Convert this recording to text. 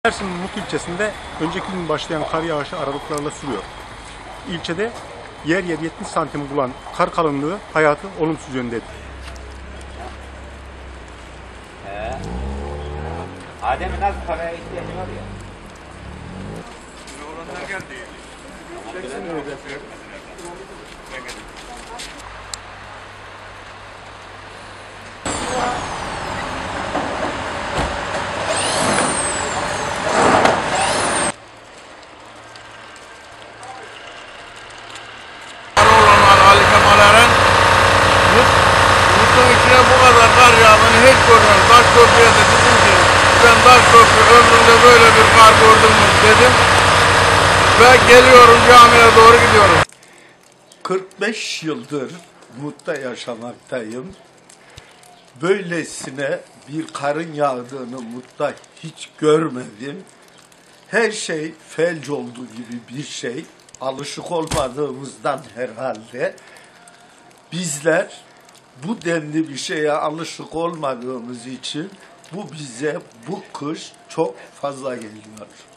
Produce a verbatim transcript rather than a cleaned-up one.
Mersin'in Mut ilçesinde önceki gün başlayan kar yağışı aralıklarla sürüyor. İlçede yer yer yetmiş santim bulan kar kalınlığı hayatı olumsuz yönde etkiliyor. He. Adem'in az paraya ihtiyacı var ya. Olanlar geldi. Mut'un içine bu kadar kar yağdığını hiç görmedim. Taş köprüye de dedim ki ben taş köprü ömrümde böyle bir kar gördüm mü dedim. Ve geliyorum, camiye doğru gidiyorum. kırk beş yıldır Mut'ta yaşamaktayım. Böylesine bir karın yağdığını Mut'ta hiç görmedim. Her şey felç olduğu gibi bir şey. Alışık olmadığımızdan herhalde bizler bu denli bir şeye alışık olmadığımız için bu bize bu kış çok fazla geliyor.